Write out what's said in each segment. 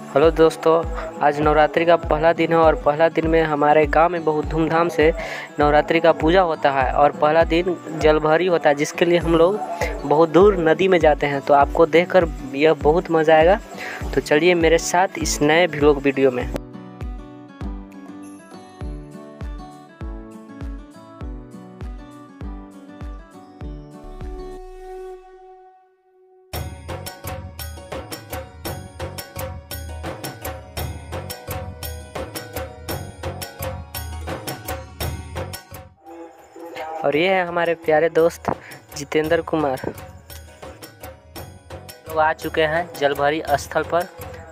Hello दोस्तों, आज नवरात्रि का पहला दिन है और पहला दिन में हमारे गांव में बहुत धूमधाम से नवरात्रि का पूजा होता है और पहला दिन जलभरी होता है, जिसके लिए हम लोग बहुत दूर नदी में जाते हैं। तो आपको देखकर यह बहुत मज़ा आएगा। तो चलिए मेरे साथ इस नए व्लॉग वीडियो में। और ये है हमारे प्यारे दोस्त जितेंद्र कुमार। लोग आ चुके हैं जलभरी स्थल पर।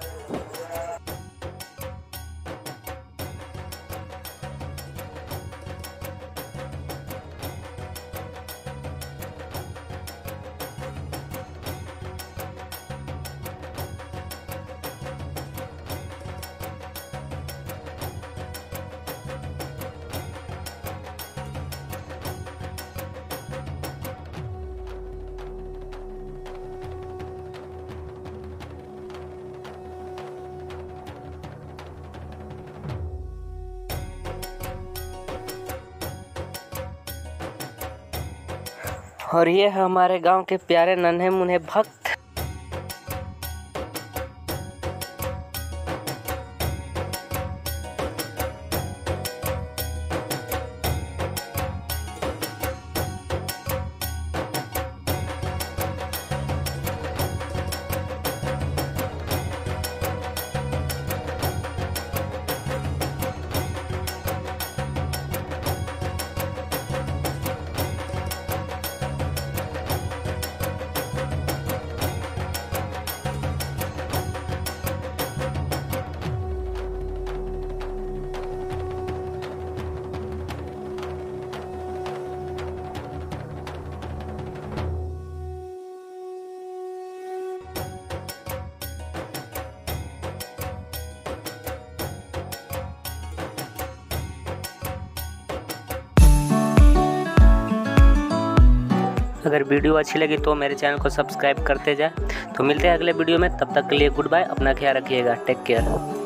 और ये है हमारे गांव के प्यारे नन्हे मुन्ने भक्त। अगर वीडियो अच्छी लगी तो मेरे चैनल को सब्सक्राइब करते जाए। तो मिलते हैं अगले वीडियो में, तब तक के लिए गुड बाय। अपना ख्याल रखिएगा। Take care.